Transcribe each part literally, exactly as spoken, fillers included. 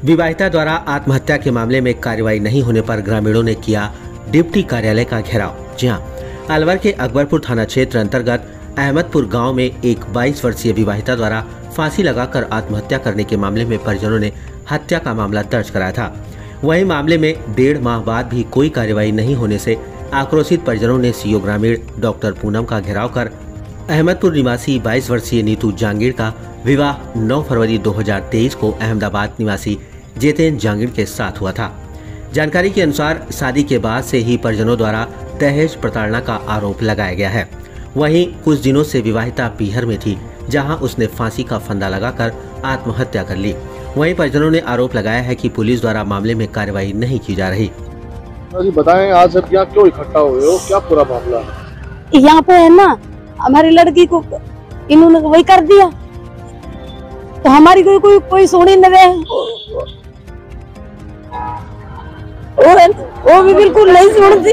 विवाहिता द्वारा आत्महत्या के मामले में कार्रवाई नहीं होने पर ग्रामीणों ने किया डिप्टी कार्यालय का घेराव। जी हां, अलवर के अकबरपुर थाना क्षेत्र अंतर्गत अहमदपुर गांव में एक बाईस वर्षीय विवाहिता द्वारा फांसी लगाकर आत्महत्या करने के मामले में परिजनों ने हत्या का मामला दर्ज कराया था। वहीं मामले में डेढ़ माह बाद भी कोई कार्रवाई नहीं होने से आक्रोशित परिजनों ने सीओ ग्रामीण डॉक्टर पूनम का घेराव कर अहमदपुर निवासी बाईस वर्षीय नीतू जांगीड़ का विवाह नौ फरवरी दो हज़ार तेईस को अहमदाबाद निवासी जितेंद्र जांगीड़ के साथ हुआ था। जानकारी के अनुसार शादी के बाद से ही परिजनों द्वारा दहेज प्रताड़ना का आरोप लगाया गया है। वहीं कुछ दिनों से विवाहिता पीहर में थी, जहां उसने फांसी का फंदा लगाकर आत्महत्या कर ली। वहीं परिजनों ने आरोप लगाया है कि पुलिस द्वारा मामले में कार्रवाई नहीं की जा रही। जी बताएं, आज अब यहाँ क्यों इकट्ठा हुए हो, क्या पूरा मामला है? यहाँ पे है ना, हमारी लड़की को इन्होंने वही कर दिया, तो हमारी कोई कोई कोई सुनी न रहे। वो, वो भी बिल्कुल नहीं सुनती,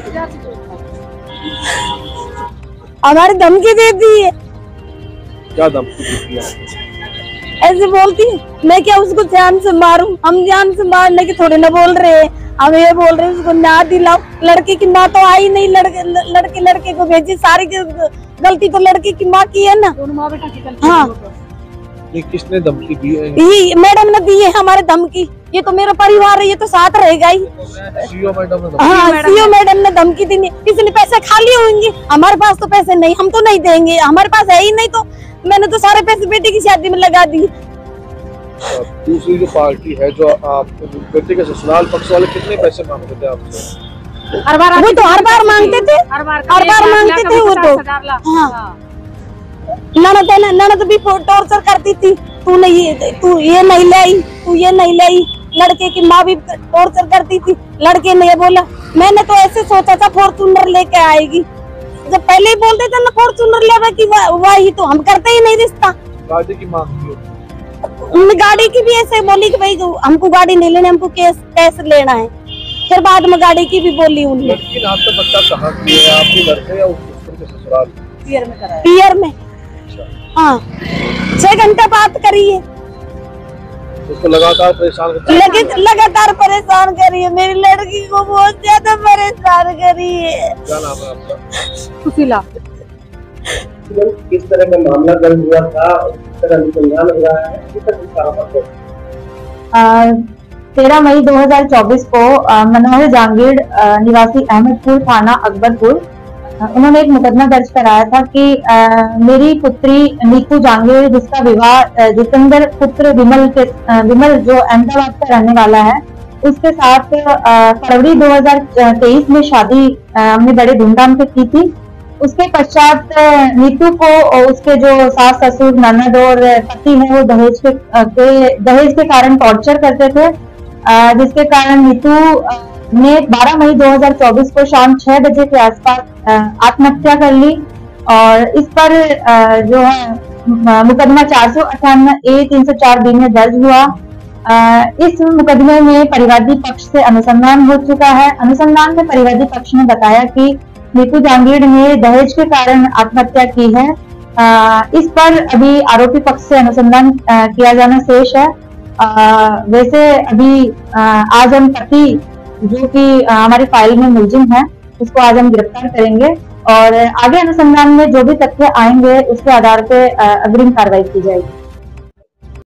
हमारी धमकी देती है। क्या धमकी देती है? ऐसे बोलती है, मैं क्या उसको जान से मारूं? हम जान से मारने की थोड़े ना बोल रहे हैं, हम ये बोल रहे हैं उसको न्याय दिलाओ। लड़की की माँ तो आई नहीं, लड़के लड़के लड़के को भेजी, सारी गलती तो लड़की की माँ की है ना। माँ बेटा की गलती। हाँ, ये किसने धमकी दी है? ये मैडम ने दी है हमारे धमकी। ये तो मेरा परिवार है, ये तो साथ रहेगा ही। सीओ मैडम ने? हाँ, सीओ मैडम ने धमकी दी। इसलिए पैसे खाली होंगे, हमारे पास तो पैसे नहीं, हम तो नहीं देंगे, हमारे पास है ही नहीं। तो मैंने तो सारे पैसे बेटी की शादी में लगा दिए। दूसरी जो पार्टी है, जो आप बेटे के ससुराल पक्ष वाले, कितने पैसे मांगते थे आपसे? हर बार वो तो हर बार मांगते थे, हर बार हर बार मांगते थे वो तो। हाँ, ननद ननद भी टॉर्चर करती थी, तू नहीं, तू ये नहीं लाई, तू ये नहीं लाई। लड़के की माँ भी टॉर्चर करती थी। लड़के ने ये बोला, मैंने तो ऐसे सोचा था फॉर्चूनर लेके आएगी। जब पहले ही बोलते थे ना फॉर्चूनर लेवे की, वही तो हम करते ही नहीं रिश्ता। गाड़ी की मांग की? गाड़ी की भी ऐसे बोली कि भाई हमको गाड़ी नहीं लेनी, हमको कैश कैश लेना है। फिर बाद में गाड़ी की भी बोली उन्होंने। लड़की ने आपका बच्चा कहाँ किया है, आपके घर पे या उसके ससुराल? पियर में कराया। पियर में। हाँ, छह घंटे बात करी है। उसको लगातार परेशान कर लगे, लगातार परेशान करी है, मेरी लड़की को बहुत ज्यादा परेशान करी है। क्या नाम है आपका? सुशीला। किस तरह का मामला दर्ज हुआ था, किस तरह अनुसंधान हुआ है, किस तरह? तेरह मई दो हज़ार चौबीस को मनोहर जांगीड़ निवासी अहमदपुर थाना अकबरपुर, उन्होंने एक मुकदमा दर्ज कराया था कि आ, मेरी पुत्री नीतू जांगीड़, जिसका विवाह जितेंद्र पुत्र विमल के विमल जो अहमदाबाद का रहने वाला है, उसके साथ फरवरी दो हज़ार तेईस में शादी हमने बड़े धूमधाम से की थी। उसके पश्चात नीतू को उसके जो सास ससुर ननद और पति हैं, वो दहेज के, के दहेज के कारण टॉर्चर करते थे, जिसके कारण नीतू ने बारह मई दो हज़ार चौबीस को शाम छह बजे के आसपास आत्महत्या कर ली। और इस पर जो है मुकदमा चार सौ अट्ठानवे ए तीन सौ चार बी में दर्ज हुआ। इस मुकदमे में परिवादी पक्ष से अनुसंधान हो चुका है। अनुसंधान में परिवादी पक्ष ने बताया कि नीतू जांगीड़ ने दहेज के कारण आत्महत्या की है। आ, इस पर अभी आरोपी पक्ष से अनुसंधान आ, किया जाना शेष है। आ, वैसे अभी आ, आज हम पति, जो कि हमारी फाइल में मुलजिम है, उसको आज हम गिरफ्तार करेंगे और आगे अनुसंधान में जो भी तथ्य आएंगे उसके आधार पर अग्रिम कार्रवाई की जाएगी।